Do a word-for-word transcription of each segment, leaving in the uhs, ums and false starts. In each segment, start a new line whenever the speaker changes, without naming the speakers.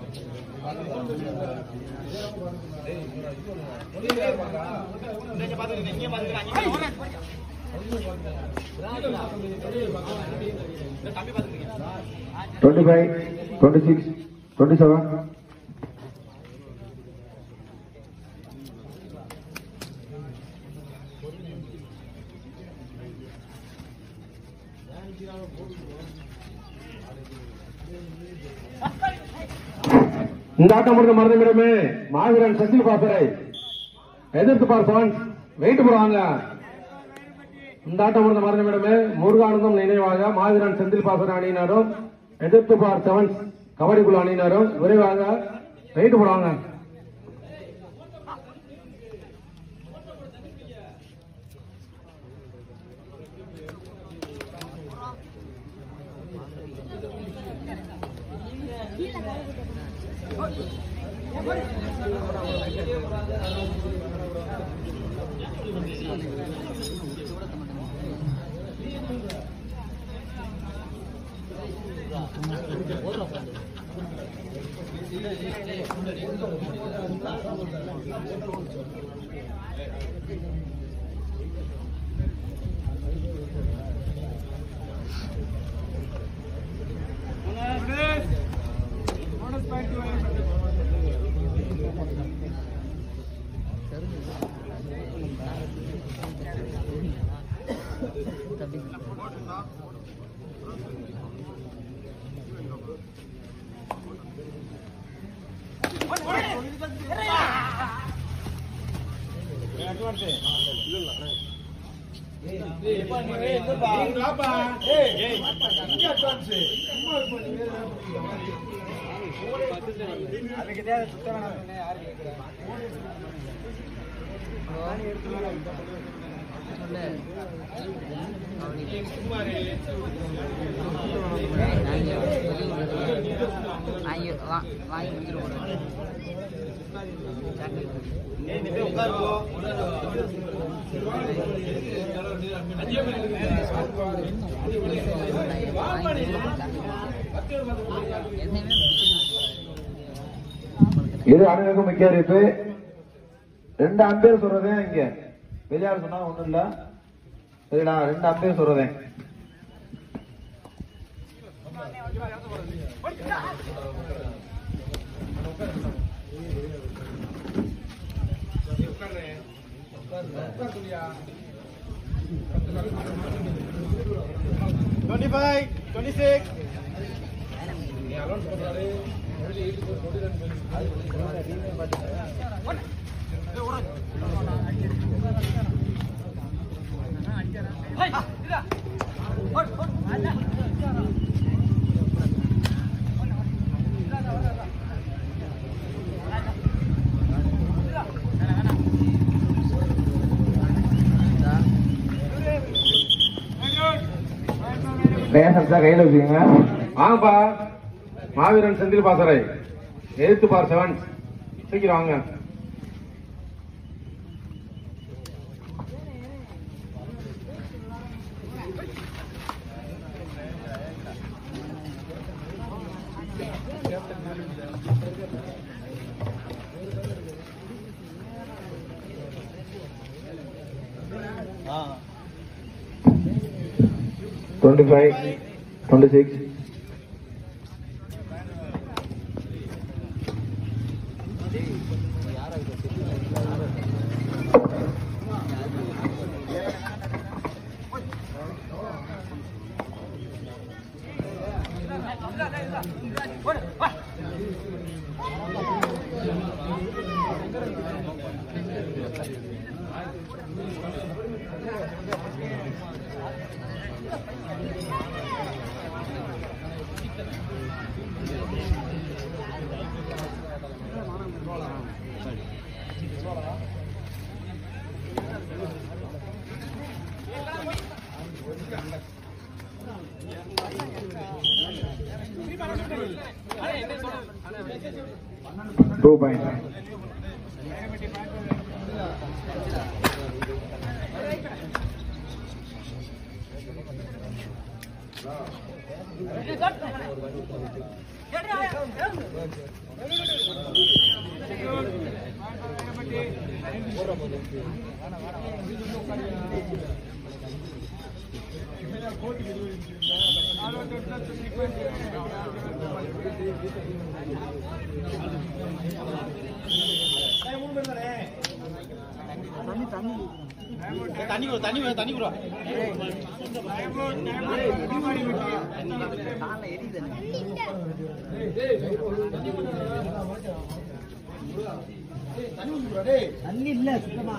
Twenty five, twenty six, twenty seven. இந்த ஆட்டம் முடிந்த மறந்துவிடமே மாவீரன் செந்தில் பாசறை எதிர்த்து பார்ப்பவன் வெயிட் போடுவாங்க. இந்த ஆட்டம் முடிந்த மறந்துவிடமே முருகானந்தம் நினைவாக மாவீரன் செந்தில் பாசறை அணியினரும் எதிர்த்து பார் செவன்ஸ் கபடி குழு அணியினரும் விரைவாக வெயிட் போடுவாங்க. இது அனைவருக்கும் முக்கிய அறிவிப்பு. ரெண்டு அம்பேர் சொல்றதேன் இங்க வெளியாடு சொன்னா ஒண்ணும் இல்ல. சரிடா, ரெண்டு அம்பேர் சொல்றதேன்.
twenty five, twenty six.
கையில வச்சுக்கோங்க. வாங்கப்பா, மாவீரன் செந்தில் பாசறை எதிர்த்து பார் செவன் சீக்கிரம் வாங்க. Twenty five, twenty six. Two points.
தண்ணி கொடு தண்ணி தண்ணி கொடு
தண்ணி இல்ல சுத்தமா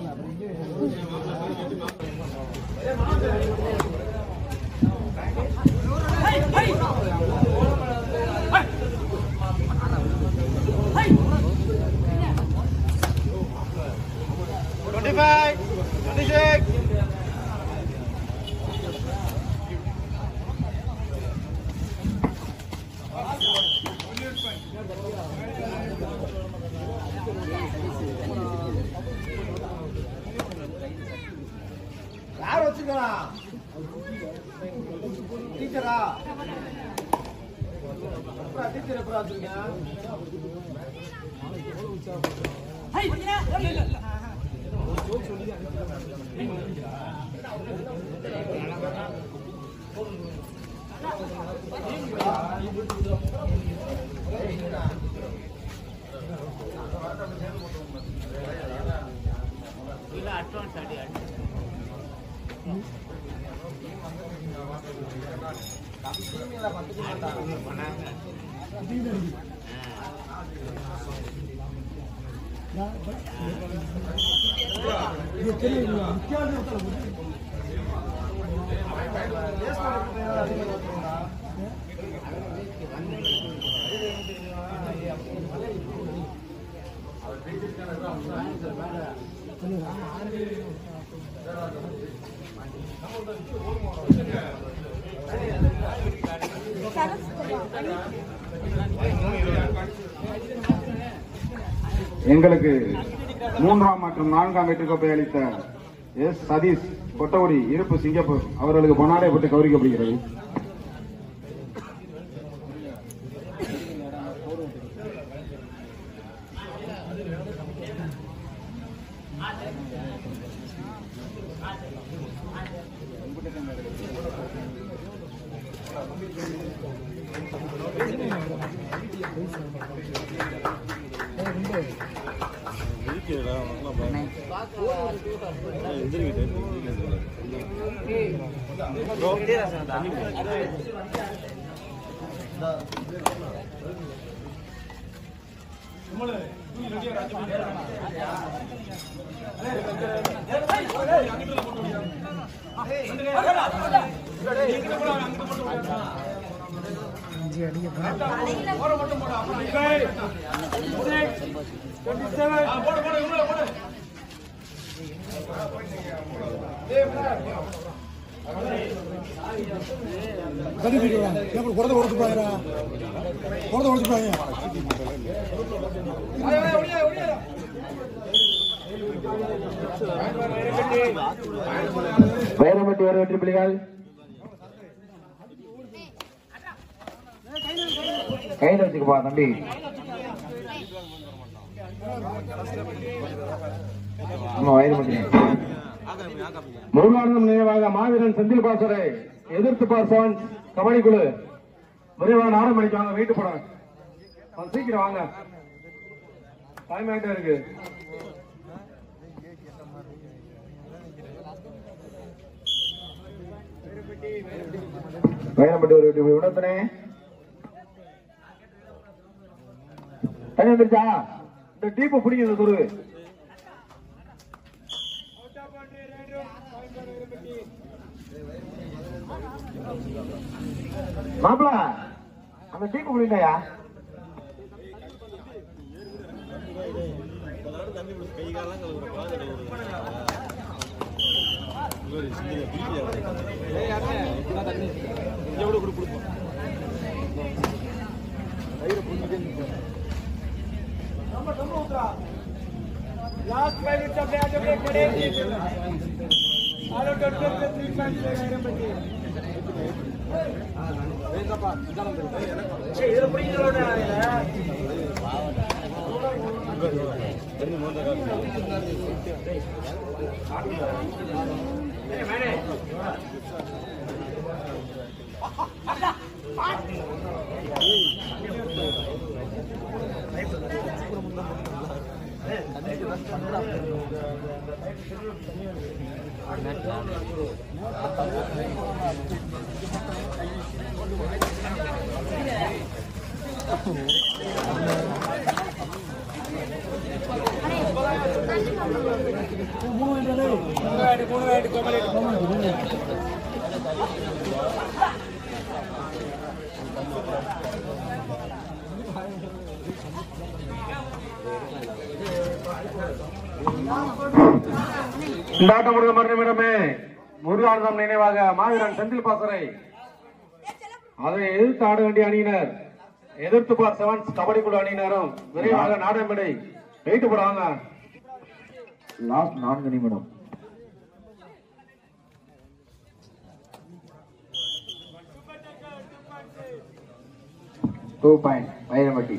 twenty-five, twenty-six.
யார் வச்சுக்கலாம் டீச்சரா டீச்சர் எப்படா வச்சிருக்கீங்க
அட்வான்ஸ் அடி
எங்களுக்கு மூன்றாம் மற்றும் நான்காம் வெற்றி கோப்பை அளித்த எஸ் சதீஷ் கொட்டகுடி இருப்பு சிங்கப்பூர் அவர்களுக்கு பொன்னாடை பட்டு கௌரவிக்கப்படுகிறது.
குறத கொடுத்து பாருங்க குறத கொடுத்து பாருங்க
வைரமட்டி ஒரு வெற்றி புலிகள் கையில் வச்சுக்கப்பா தம்பி.
முருகானந்தம் நினைவாக மாவீரன் செந்தில் பாசரை எதிர்த்து பார்ப்பான் கபடி குழு விரைவான ஆறு மணிக்கு வாங்க. வீட்டு போட சீக்கிரம் வாங்க, டைம் ஆகிட்டே இருக்கு.
வைரம்பட்டி ஒரு விடத்தனே தனி வந்துருச்சா? இந்த டீப்பு பிடிக்கிறது துரு மாப்பிள, அந்த டீப்பு பிடிக்கலையா?
Last five minutes of the match, break for eight. All out of three points. Hey,
இந்த ஆட்டம் முடிந்த மறுநிமிடமே முருகானந்தம் நினைவாக மாவீரன் செந்தில் பாசறை அதை எதிர்த்து ஆட வேண்டிய அணியினர் எதிர்த்து பார் செவன்ஸ் கபடி குழு அணியினரும் விரைவாக நாடகமேடை வெயிட்டு போடுவாங்க.
லாஸ்ட் நான்கு நிமிடம். டூ பாயிண்ட் வைரமட்டி.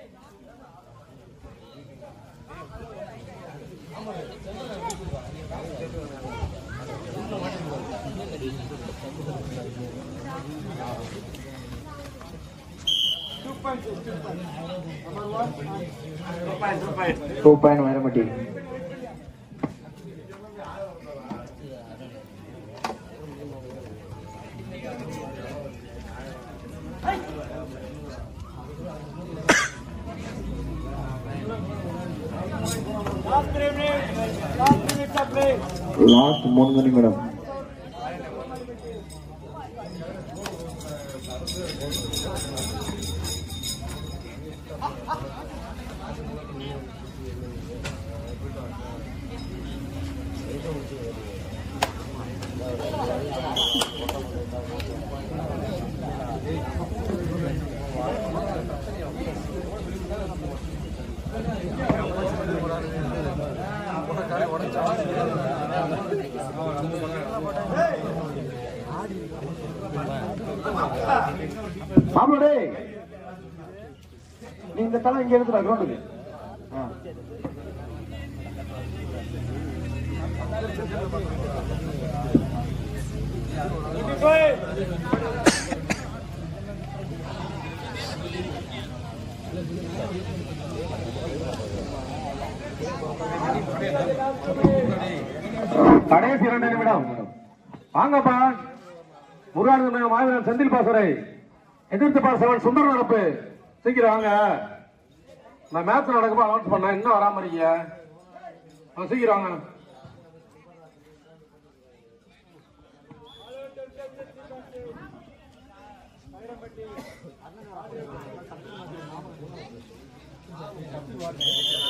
டூ பாயிண்ட் வைரமட்டி. லாஸ்ட் மூன்று நிமிடம். மாமனே நீ இந்த தலை இங்க எடுத்துடா கிரௌண்டுக்கு.
கடைசி இரண்டு நிமிடம். வாங்கப்பா முருகானந்தம் மாவீரன் செந்தில் பாசறை எதிர்த்து பார் செவன் சுந்தர நடப்பு. சீக்கிரம் வாங்க. நான் மேட்ச் நடக்கும்போது அனௌன்ஸ் பண்ணேன், இன்னும் வராம இருக்கீங்க. சீக்கிரம் வாங்க.
Thank you.